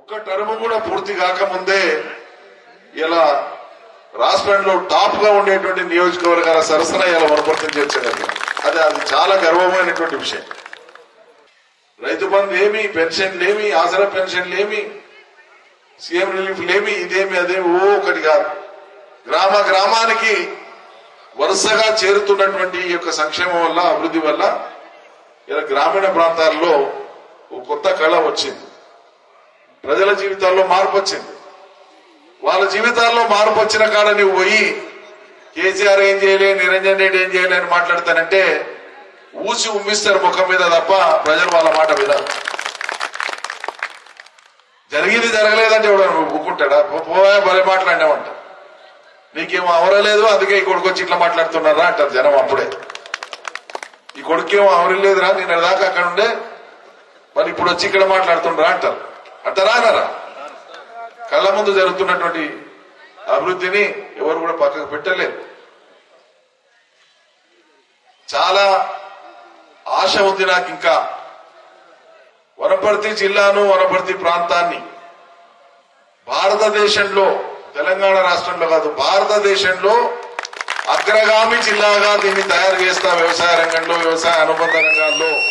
ఒక్క టర్మ్ కూడా పూర్తి కాకముందే ఇలా రాష్ట్రంలో టాప్ గా ఉండేటువంటి నియోజకవర్గాల సరసన ఇలా వనపర్తిని చేర్చగలిగాం. అది చాలా గర్వమైనటువంటి విషయం. రైతు బంధు ఏమి, పెన్షన్లేమి, ఆసరా పెన్షన్లేమి, సీఎం రిలీఫ్ లేమి, ఇదేమి అదేమి ఒకటి కాదు. గ్రామ గ్రామానికి వరుసగా చేరుతున్నటువంటి ఈ యొక్క సంక్షేమం వల్ల, అభివృద్ధి వల్ల ఇలా గ్రామీణ ప్రాంతాల్లో ఒక కొత్త కళ వచ్చింది. ప్రజల జీవితాల్లో మార్పు వచ్చింది. వాళ్ళ జీవితాల్లో మార్పు వచ్చిన కాడ నువ్వు పోయి కేసీఆర్ ఏం చేయలే, నిరంజన్ రెడ్డి ఏం చేయలే అని మాట్లాడతానంటే ఊసి ఉమ్మిస్తారు ముఖం మీద తప్ప ప్రజలు వాళ్ళ మాట వినారు. జరిగింది జరగలేదంటే ఎవడు ఒప్పుకుంటాడా? పోయా భలే మాట్లాడినామంట, నీకేమో అవరలేదు అందుకే ఈ కొడుకు వచ్చి ఇట్లా మాట్లాడుతున్నారా అంటారు జనం. అప్పుడే ఈ కొడుకేమో అవరలేదురా, నేను దాకా అక్కడ ఉండే మరి ఇప్పుడు వచ్చి ఇక్కడ మాట్లాడుతుండ్రా అంటారు. అంటారా అన్నారా? కళ్ళ ముందు జరుగుతున్నటువంటి అభివృద్ధిని ఎవరు కూడా పక్కకు పెట్టలేరు. చాలా ఆశ ఉంది నాకు. ఇంకా వనపర్తి జిల్లాను, వనపర్తి ప్రాంతాన్ని భారతదేశంలో, తెలంగాణ రాష్ట్రంలో కాదు భారతదేశంలో అగ్రగామి జిల్లాగా దీన్ని తయారు చేస్తా. వ్యవసాయ రంగంలో, వ్యవసాయ అనుబంధ రంగాల్లో